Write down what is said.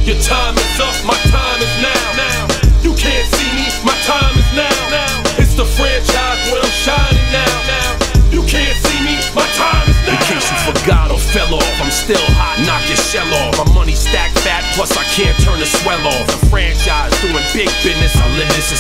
Your time is up, my time is now. You can't see me, my time is now. It's the franchise where I'm shining now. You can't see me, my time is now. In case you forgot or fell off, I'm still hot, knock your shell off. My money stacked fat, plus I can't turn the swell off. The franchise doing big business, I live this